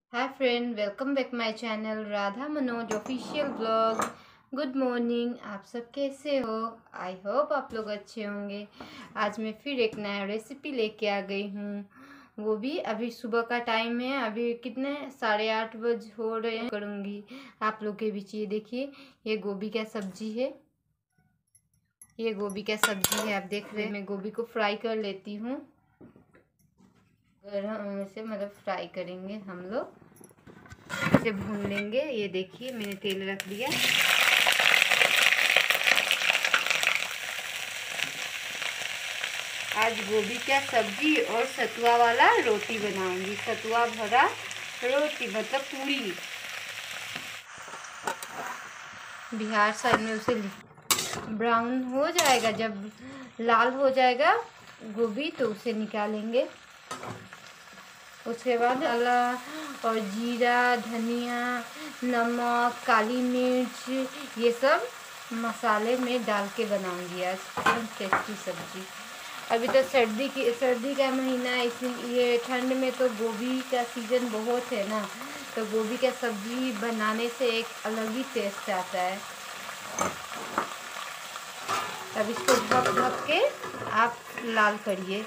Hi friend, welcome back my channel Radha Manoj official blog. Good morning, आप सब कैसे हो? आई होप आप लोग अच्छे होंगे। आज मैं फिर एक नया रेसिपी लेके आ गई हूँ। वो भी अभी सुबह का टाइम है। अभी कितने 8:30 बज हो रहे हैं। करूँगी आप लोग के बीच। ये देखिए, ये गोभी का सब्जी है। ये गोभी का सब्जी है, आप देख रहे हैं। मैं गोभी को फ्राई कर लेती हूँ। गरम से मतलब फ्राई करेंगे हम लोग, इसे भून लेंगे। ये देखिए, मैंने तेल रख दिया। आज गोभी का सब्जी और सतुआ वाला रोटी बनाऊंगी। सतुआ भरा रोटी मतलब पूरी। बिहार साइड में उसे ब्राउन हो जाएगा, जब लाल हो जाएगा गोभी तो उसे निकालेंगे। उसके बाद मसाला और जीरा, धनिया, नमक, काली मिर्च, ये सब मसाले में डाल के बनाऊंगी आज एकदम टेस्टी सब्जी। अभी तो सर्दी का महीना है, इसलिए ठंड में तो गोभी का सीज़न बहुत है ना, तो गोभी का सब्जी बनाने से एक अलग ही टेस्ट आता है। अब इसको ढक ढक के आप लाल करिए।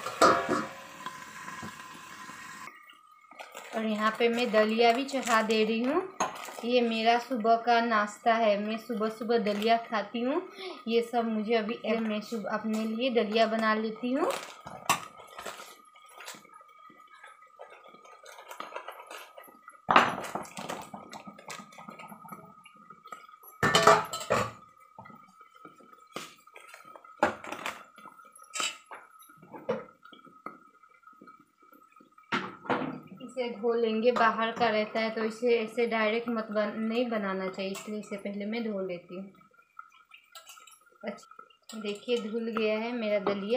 और यहाँ पे मैं दलिया भी चढ़ा दे रही हूँ। ये मेरा सुबह का नाश्ता है। मैं सुबह सुबह दलिया खाती हूँ। ये सब मुझे अभी मैं सुबह अपने लिए दलिया बना लेती हूँ। इसे धो लेंगे, बाहर का रहता है तो इसे ऐसे डायरेक्ट नहीं बनाना चाहिए, इसलिए इसे पहले मैं धो लेती हूँ। अच्छा, देखिए धुल गया है मेरा दलिया।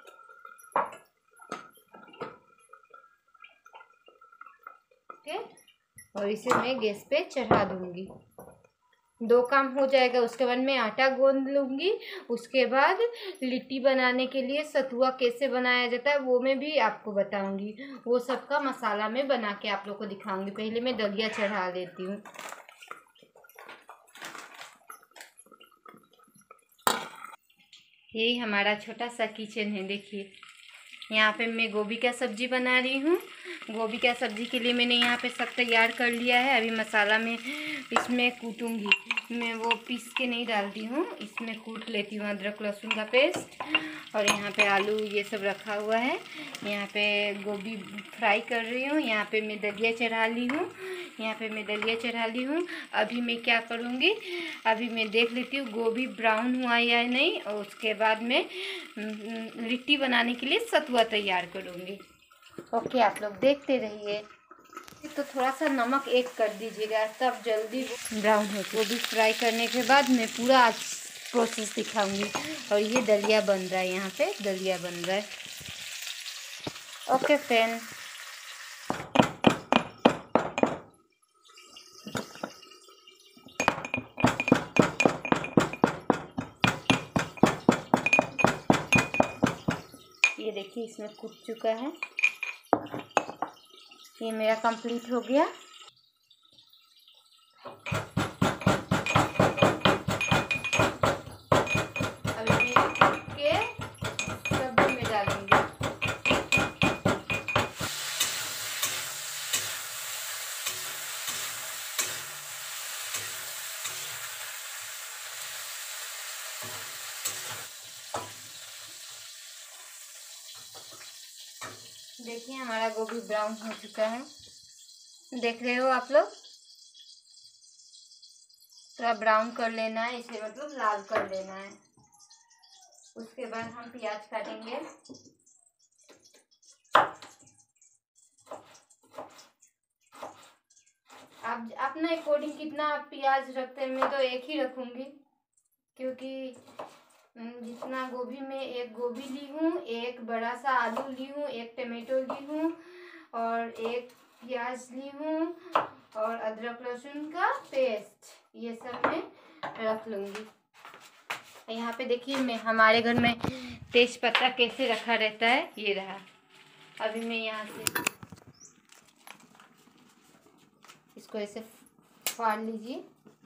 ओके, और इसे मैं गैस पे चढ़ा दूंगी। 2 काम हो जाएगा। उसके बाद मैं आटा गूंद लूँगी। उसके बाद लिट्टी बनाने के लिए सतुआ कैसे बनाया जाता है वो मैं भी आपको बताऊंगी। वो सब का मसाला मैं बना के आप लोग को दिखाऊंगी। पहले मैं दलिया चढ़ा देती हूँ। यही हमारा छोटा सा किचन है। देखिए, यहाँ पे मैं गोभी का सब्जी बना रही हूँ। गोभी का सब्जी के लिए मैंने यहाँ पे सब तैयार कर लिया है। अभी मसाला में इसमें कूटूंगी। मैं वो पीस के नहीं डालती हूँ, इसमें कूट लेती हूँ अदरक लहसुन का पेस्ट। और यहाँ पे आलू ये सब रखा हुआ है। यहाँ पे गोभी फ्राई कर रही हूँ। यहाँ पे मैं दलिया चढ़ा ली हूँ। अभी मैं क्या करूँगी, अभी मैं देख लेती हूँ गोभी ब्राउन हुआ या नहीं, और उसके बाद में लिट्टी बनाने के लिए सतुआ तैयार करूँगी। ओके, आप लोग देखते रहिए। तो थोड़ा सा नमक ऐड कर दीजिएगा, तब जल्दी ब्राउन हो। गोभी फ्राई करने के बाद मैं पूरा आज प्रोसेस दिखाऊंगी। और ये दलिया बन रहा है, यहाँ पे दलिया बन रहा है। ओके फ्रेंड, ये देखिए इसमें कूट चुका है। ये मेरा कंप्लीट हो गया। अभी मैं कूट के सब्जी में डालूंगी। देखिए हमारा गोभी ब्राउन हो चुका है, देख रहे हो आप लोग। थोड़ा ब्राउन कर लेना है, इसे मतलब लाल कर लेना है। उसके बाद हम प्याज काटेंगे। आप अपना अकॉर्डिंग कितना आप प्याज रखते हैं, मैं तो एक ही रखूँगी, क्योंकि जितना गोभी में एक गोभी ली हूँ, एक बड़ा सा आलू ली हूँ, एक टमाटो ली हूँ, और एक प्याज ली हूँ, और अदरक लहसुन का पेस्ट, ये सब मैं रख लूँगी। यहाँ पे देखिए, मैं हमारे घर में तेज पत्ता कैसे रखा रहता है, ये रहा। अभी मैं यहाँ से इसको ऐसे फाड़ लीजिए,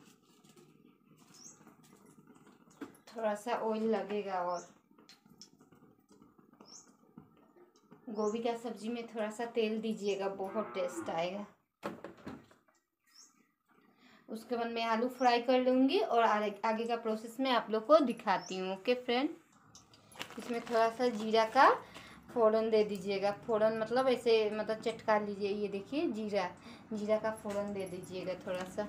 थोड़ा सा ऑयल लगेगा। और गोभी का सब्जी में थोड़ा सा तेल दीजिएगा, बहुत टेस्ट आएगा। उसके बाद मैं आलू फ्राई कर लूँगी और आगे का प्रोसेस मैं आप लोग को दिखाती हूँ। ओके फ्रेंड, इसमें थोड़ा सा जीरा का फ़ोरन दे दीजिएगा। फ़ोरन मतलब ऐसे मतलब चटका लीजिए। ये देखिए जीरा का फ़ोरन दे दीजिएगा थोड़ा सा।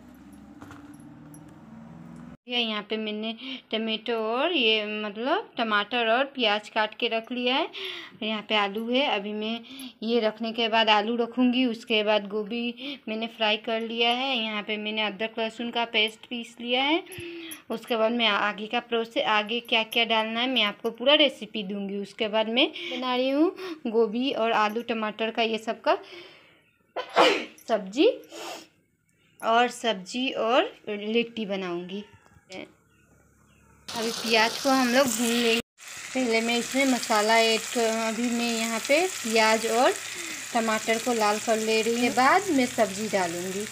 यहाँ पे मैंने टमाटो और ये मतलब टमाटर और प्याज काट के रख लिया है। यहाँ पे आलू है। अभी मैं ये रखने के बाद आलू रखूँगी। उसके बाद गोभी मैंने फ्राई कर लिया है। यहाँ पे मैंने अदरक लहसुन का पेस्ट पीस लिया है। उसके बाद मैं आगे का प्रोसेस, आगे क्या क्या डालना है मैं आपको पूरा रेसिपी दूँगी। उसके बाद मैं बना रही हूँ गोभी और आलू टमाटर का ये सब का सब्जी और लिट्टी बनाऊँगी। अभी प्याज को हम लोग भून लेंगे। पहले मैं इसमें मसाला ऐड कर, अभी मैं यहाँ पे प्याज और टमाटर को लाल कर ले रही हूँ। के बाद मैं सब्जी डालूँगी।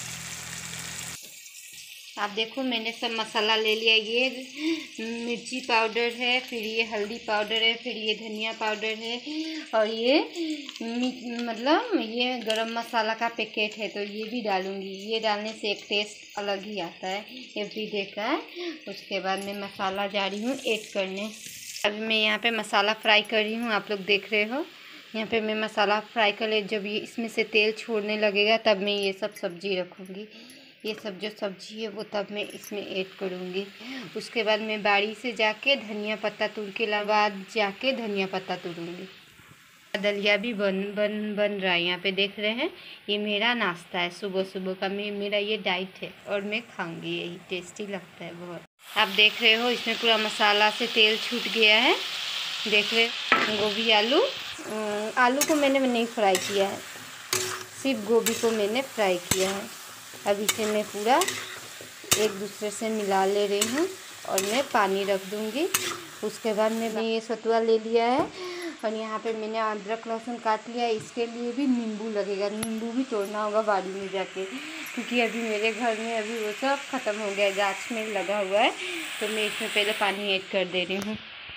आप देखो मैंने सब मसाला ले लिया। ये मिर्ची पाउडर है, फिर ये हल्दी पाउडर है, फिर ये धनिया पाउडर है और ये मतलब ये गरम मसाला का पैकेट है, तो ये भी डालूँगी। ये डालने से एक टेस्ट अलग ही आता है एवरीडे का है। उसके बाद मैं मसाला जा रही हूँ ऐड करने। अभी मैं यहाँ पे मसाला फ्राई कर रही हूँ, आप लोग देख रहे हो। यहाँ पे मैं मसाला फ्राई कर ले, जब ये इसमें से तेल छोड़ने लगेगा तब मैं ये सब सब्जी रखूँगी। ये सब जो सब्जी है वो तब मैं इसमें ऐड करूँगी। उसके बाद मैं बाड़ी से जाके धनिया पत्ता तोड़ के जाके धनिया पत्ता तोड़ूँगी। दलिया भी बन रहा है। यहाँ पे देख रहे हैं, ये मेरा नाश्ता है सुबह सुबह का। मेरा ये डाइट है और मैं खाऊंगी। यही टेस्टी लगता है बहुत। आप देख रहे हो इसमें पूरा मसाला से तेल छूट गया है। देख रहे गोभी आलू को मैंने नहीं फ्राई किया है, सिर्फ गोभी को मैंने फ्राई किया है। अब इसे मैं पूरा एक दूसरे से मिला ले रही हूँ और मैं पानी रख दूँगी। उसके बाद मैं ये सतुआ ले लिया है और यहाँ पे मैंने अदरक लहसुन काट लिया है। इसके लिए भी नींबू लगेगा, नींबू भी तोड़ना होगा बाड़ी में जाके, क्योंकि अभी मेरे घर में अभी वो सब ख़त्म हो गया है, गाछ में लगा हुआ है। तो मैं इसमें पहले पानी ऐड कर दे रही हूँ।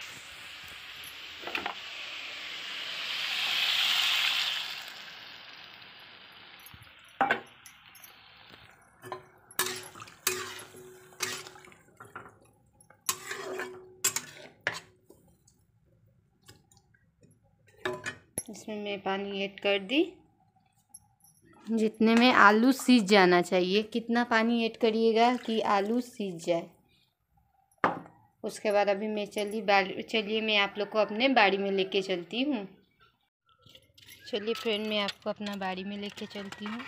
इसमें मैं पानी ऐड कर दी, जितने में आलू सीज जाना चाहिए। कितना पानी ऐड करिएगा कि आलू सीज जाए। उसके बाद अभी मैं चलिए मैं आप लोग को अपने बाड़ी में लेके चलती हूँ। चलिए फ्रेंड, मैं आपको अपना बाड़ी में लेके चलती हूँ।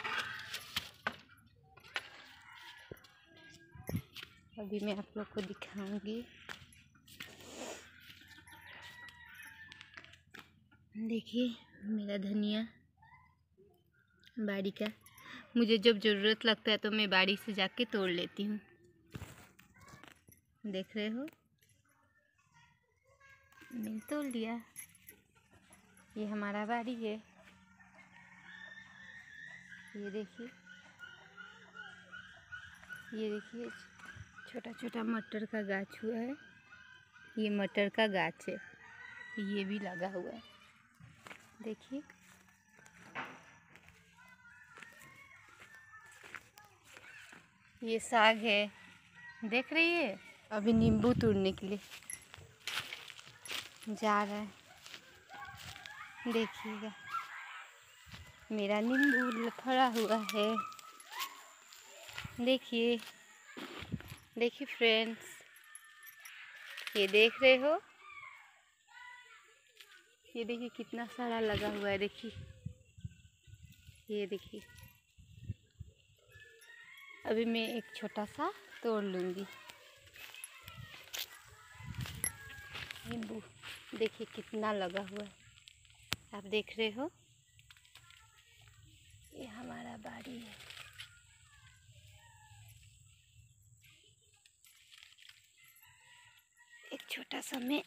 अभी मैं आप लोग को दिखाऊंगी। देखिए मेरा धनिया बाड़ी का, मुझे जब ज़रूरत लगता है तो मैं बाड़ी से जाके तोड़ लेती हूँ। देख रहे हो, मैंने तोड़ लिया। ये हमारा बाड़ी है। ये देखिए छोटा छोटा मटर का गाछ हुआ है। ये मटर का गाछ है, ये भी लगा हुआ है। देखिए ये साग है, देख रही है। अभी नींबू तोड़ने के लिए जा रहा है। देखिएगा मेरा नींबू फरा हुआ है। देखिए फ्रेंड्स, ये देख रहे हो, ये देखिए कितना सारा लगा हुआ है। देखिए ये देखिए। अभी मैं एक छोटा सा तोड़ लूँगी नींबू। देखिए कितना लगा हुआ है, आप देख रहे हो। ये हमारा बाड़ी है। एक छोटा सा मैं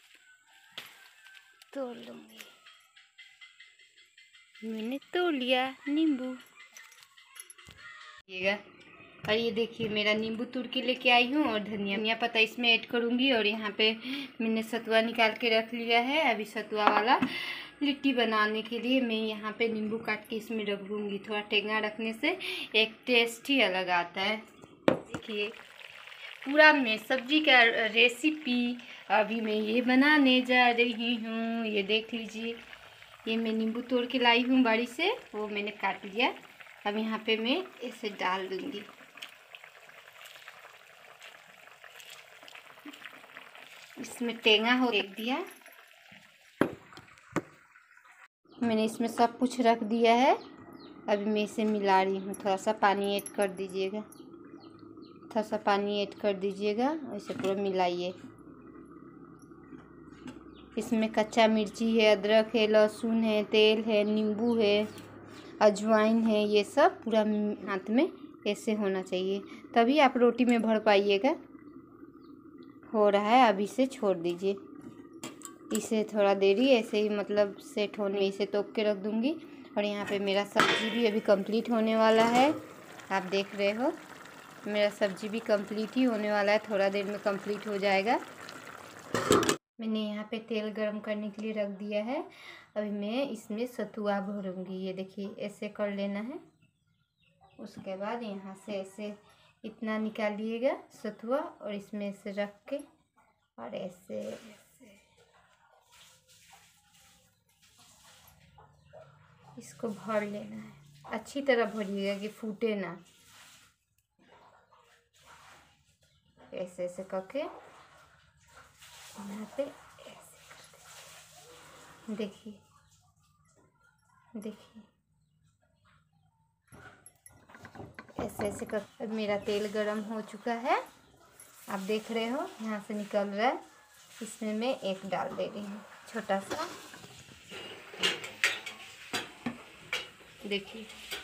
तोड़ लूँगी। मैंने तोड़ लिया नींबू। और ये देखिए मेरा नींबू तोड़ के लेके आई हूँ और धनिया पत्ता इसमें ऐड करूँगी। और यहाँ पे मैंने सतुआ निकाल के रख लिया है। अभी सतुआ वाला लिट्टी बनाने के लिए मैं यहाँ पे नींबू काट के इसमें रख दूँगी। थोड़ा टेंगा रखने से एक टेस्ट ही अलग आता है। देखिए पूरा मैं सब्जी का रेसिपी अभी मैं ये बनाने जा रही हूँ। ये देख लीजिए, ये मैं नींबू तोड़ के लाई हूँ बाड़ी से, वो मैंने काट लिया। अब यहाँ पे मैं इसे डाल दूँगी। इसमें टेंगा हो देख दिया, मैंने इसमें सब कुछ रख दिया है। अभी मैं इसे मिला रही हूँ। थोड़ा सा पानी ऐड कर दीजिएगा, थोड़ा सा पानी ऐड कर दीजिएगा। इसे पूरा मिलाइए। इसमें कच्चा मिर्ची है, अदरक है, लहसुन है, तेल है, नींबू है, अजवाइन है। ये सब पूरा हाथ में ऐसे होना चाहिए, तभी आप रोटी में भर पाइएगा। हो रहा है, अभी से छोड़ दीजिए इसे थोड़ा देरी ऐसे ही, मतलब सेट होने में इसे तोप के रख दूँगी। और यहाँ पे मेरा सब्जी भी अभी कंप्लीट होने वाला है। आप देख रहे हो मेरा सब्जी भी कंप्लीट ही होने वाला है, थोड़ा देर में कंप्लीट हो जाएगा। मैंने यहाँ पे तेल गरम करने के लिए रख दिया है। अभी मैं इसमें सतुआ भरूँगी। ये देखिए ऐसे कर लेना है। उसके बाद यहाँ से ऐसे इतना निकालिएगा सतुआ और इसमें ऐसे रख के और ऐसे इसको भर लेना है। अच्छी तरह भरिएगा कि फूटे ना। ऐसे ऐसे करके यहाँ पे ऐसे कर देखिए, देखिए ऐसे ऐसे कर। अब मेरा तेल गरम हो चुका है, आप देख रहे हो यहाँ से निकल रहा है। इसमें मैं एक डाल दे रही हूँ छोटा सा। देखिए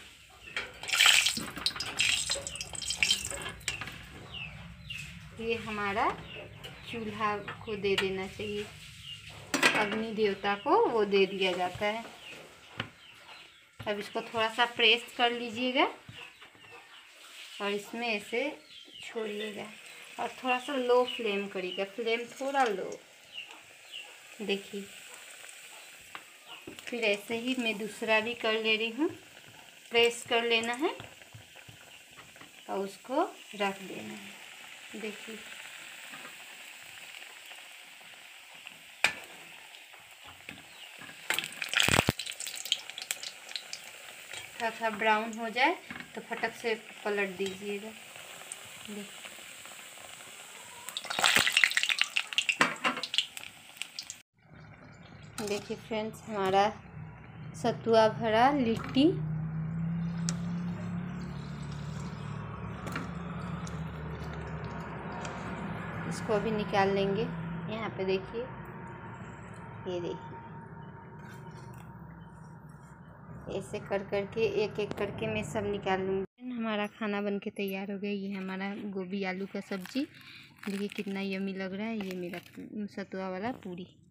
ये हमारा चूल्हा को दे देना चाहिए, अग्नि देवता को वो दे दिया जाता है। अब इसको थोड़ा सा प्रेस कर लीजिएगा और इसमें ऐसे छोड़िएगा और थोड़ा सा लो फ्लेम करिएगा, फ्लेम थोड़ा लो। देखिए फिर ऐसे ही मैं दूसरा भी कर ले रही हूँ। प्रेस कर लेना है और उसको रख देना है। देखिए थोड़ा सा ब्राउन हो जाए तो फटक से पलट दीजिएगा। देखिए फ्रेंड्स हमारा सतुआ भरा लिट्टी इसको अभी निकाल लेंगे। यहाँ पे देखिए, ये देखिए ऐसे कर करके एक एक करके मैं सब निकाल लूँगी। हमारा खाना बनके तैयार हो गया। ये हमारा गोभी आलू का सब्जी, देखिए कितना यम्मी लग रहा है। ये मेरा सतुआ वाला पूरी।